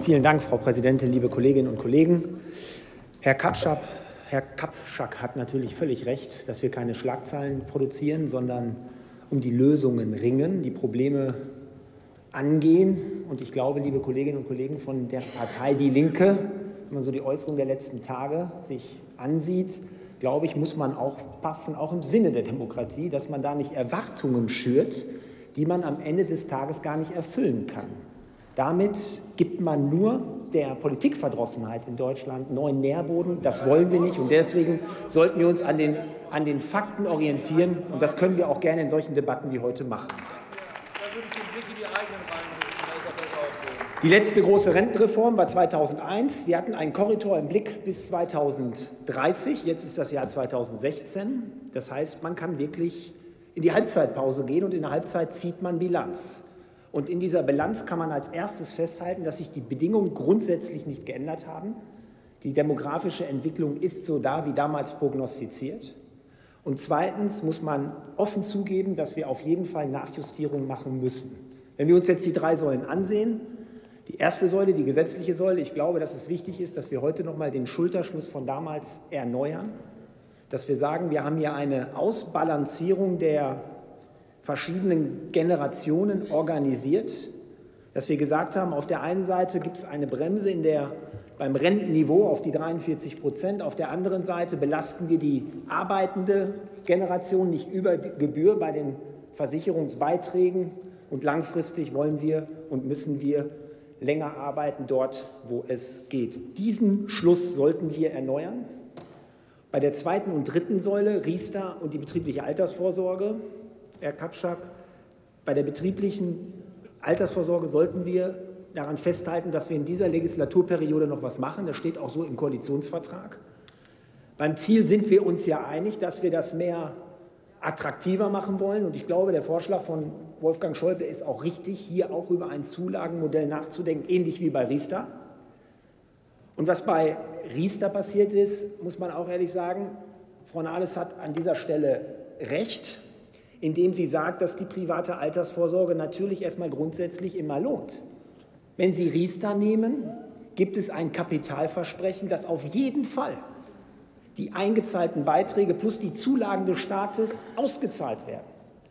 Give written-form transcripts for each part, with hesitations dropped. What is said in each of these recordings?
Vielen Dank, Frau Präsidentin, liebe Kolleginnen und Kollegen. Herr Kapschak hat natürlich völlig recht, dass wir keine Schlagzeilen produzieren, sondern um die Lösungen ringen, die Probleme angehen. Und ich glaube, liebe Kolleginnen und Kollegen von der Partei Die Linke, wenn man so die Äußerungen der letzten Tage sich ansieht, glaube ich, muss man aufpassen, auch im Sinne der Demokratie, dass man da nicht Erwartungen schürt, die man am Ende des Tages gar nicht erfüllen kann. Damit gibt man nur der Politikverdrossenheit in Deutschland neuen Nährboden. Das wollen wir nicht. Und deswegen sollten wir uns an den Fakten orientieren. Und das können wir auch gerne in solchen Debatten wie heute machen. Die letzte große Rentenreform war 2001. Wir hatten einen Korridor im Blick bis 2030. Jetzt ist das Jahr 2016. Das heißt, man kann wirklich in die Halbzeitpause gehen und in der Halbzeit zieht man Bilanz. Und in dieser Bilanz kann man als erstes festhalten, dass sich die Bedingungen grundsätzlich nicht geändert haben. Die demografische Entwicklung ist so da wie damals prognostiziert. Und zweitens muss man offen zugeben, dass wir auf jeden Fall Nachjustierungen machen müssen. Wenn wir uns jetzt die 3 Säulen ansehen, die erste Säule, die gesetzliche Säule, ich glaube, dass es wichtig ist, dass wir heute noch mal den Schulterschluss von damals erneuern, dass wir sagen, wir haben hier eine Ausbalancierung der verschiedenen Generationen organisiert, dass wir gesagt haben, auf der einen Seite gibt es eine Bremse beim Rentenniveau auf die 43%, auf der anderen Seite belasten wir die arbeitende Generation nicht über Gebühr bei den Versicherungsbeiträgen und langfristig wollen wir und müssen wir länger arbeiten dort, wo es geht. Diesen Schluss sollten wir erneuern. Bei der zweiten und dritten Säule, Riester und die betriebliche Altersvorsorge, Herr Kapschak, bei der betrieblichen Altersvorsorge sollten wir daran festhalten, dass wir in dieser Legislaturperiode noch was machen. Das steht auch so im Koalitionsvertrag. Beim Ziel sind wir uns ja einig, dass wir das mehr attraktiver machen wollen. Und ich glaube, der Vorschlag von Wolfgang Schäuble ist auch richtig, hier auch über ein Zulagenmodell nachzudenken, ähnlich wie bei Riester. Und was bei Riester passiert ist, muss man auch ehrlich sagen, Frau Nahles hat an dieser Stelle recht, indem sie sagt, dass die private Altersvorsorge natürlich erstmal grundsätzlich immer lohnt. Wenn Sie Riester nehmen, gibt es ein Kapitalversprechen, dass auf jeden Fall die eingezahlten Beiträge plus die Zulagen des Staates ausgezahlt werden.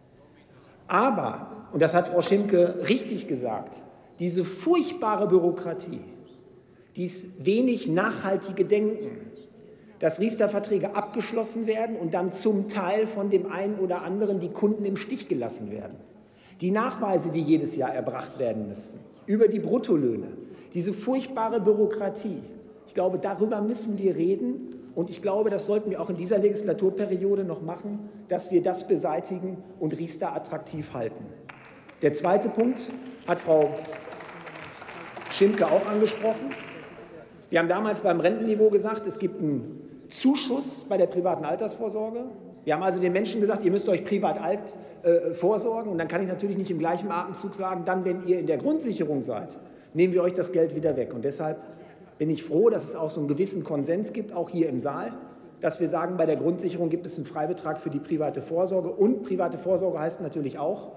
Aber, und das hat Frau Schimke richtig gesagt, diese furchtbare Bürokratie, dieses wenig nachhaltige Denken, dass Riester-Verträge abgeschlossen werden und dann zum Teil von dem einen oder anderen die Kunden im Stich gelassen werden. Die Nachweise, die jedes Jahr erbracht werden müssen, über die Bruttolöhne, diese furchtbare Bürokratie. Ich glaube, darüber müssen wir reden und ich glaube, das sollten wir auch in dieser Legislaturperiode noch machen, dass wir das beseitigen und Riester attraktiv halten. Der zweite Punkt hat Frau Schimke auch angesprochen. Wir haben damals beim Rentenniveau gesagt, es gibt einen Zuschuss bei der privaten Altersvorsorge. Wir haben also den Menschen gesagt, ihr müsst euch privat vorsorgen. Und dann kann ich natürlich nicht im gleichen Atemzug sagen, dann, wenn ihr in der Grundsicherung seid, nehmen wir euch das Geld wieder weg. Und deshalb bin ich froh, dass es auch so einen gewissen Konsens gibt, auch hier im Saal, dass wir sagen, bei der Grundsicherung gibt es einen Freibetrag für die private Vorsorge. Und private Vorsorge heißt natürlich auch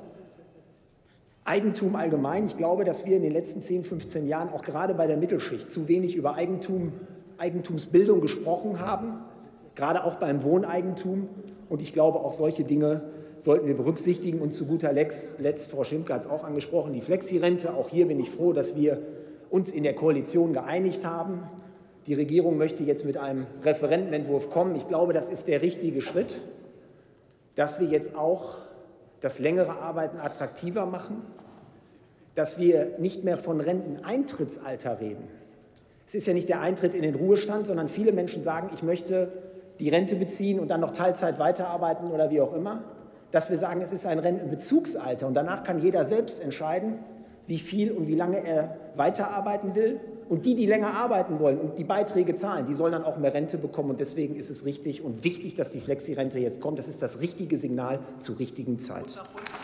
Eigentum allgemein. Ich glaube, dass wir in den letzten 10, 15 Jahren auch gerade bei der Mittelschicht zu wenig über Eigentumsbildung gesprochen haben, gerade auch beim Wohneigentum. Und ich glaube, auch solche Dinge sollten wir berücksichtigen. Und zu guter Letzt, Frau Schimke hat es auch angesprochen, die Flexirente. Auch hier bin ich froh, dass wir uns in der Koalition geeinigt haben. Die Regierung möchte jetzt mit einem Referentenentwurf kommen. Ich glaube, das ist der richtige Schritt, dass wir jetzt auch das längere Arbeiten attraktiver machen, dass wir nicht mehr von Renteneintrittsalter reden. Es ist ja nicht der Eintritt in den Ruhestand, sondern viele Menschen sagen, ich möchte die Rente beziehen und dann noch Teilzeit weiterarbeiten oder wie auch immer. Dass wir sagen, es ist ein Rentenbezugsalter und danach kann jeder selbst entscheiden, wie viel und wie lange er weiterarbeiten will. Und die länger arbeiten wollen und die Beiträge zahlen, die sollen dann auch mehr Rente bekommen. Und deswegen ist es richtig und wichtig, dass die Flexirente jetzt kommt. Das ist das richtige Signal zur richtigen Zeit.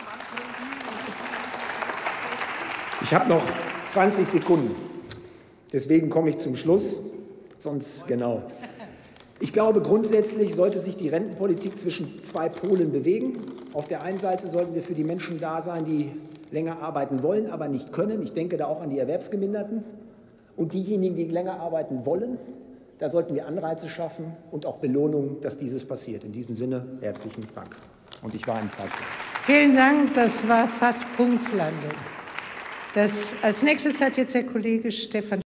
Ich habe noch 20 Sekunden. Deswegen komme ich zum Schluss. Sonst, genau. Ich glaube, grundsätzlich sollte sich die Rentenpolitik zwischen 2 Polen bewegen. Auf der einen Seite sollten wir für die Menschen da sein, die länger arbeiten wollen, aber nicht können. Ich denke da auch an die Erwerbsgeminderten. Und diejenigen, die länger arbeiten wollen, da sollten wir Anreize schaffen und auch Belohnungen, dass dieses passiert. In diesem Sinne herzlichen Dank. Und ich war im Zeitpunkt. Vielen Dank, das war fast Punktlandung. Als nächstes hat jetzt der Kollege Stefan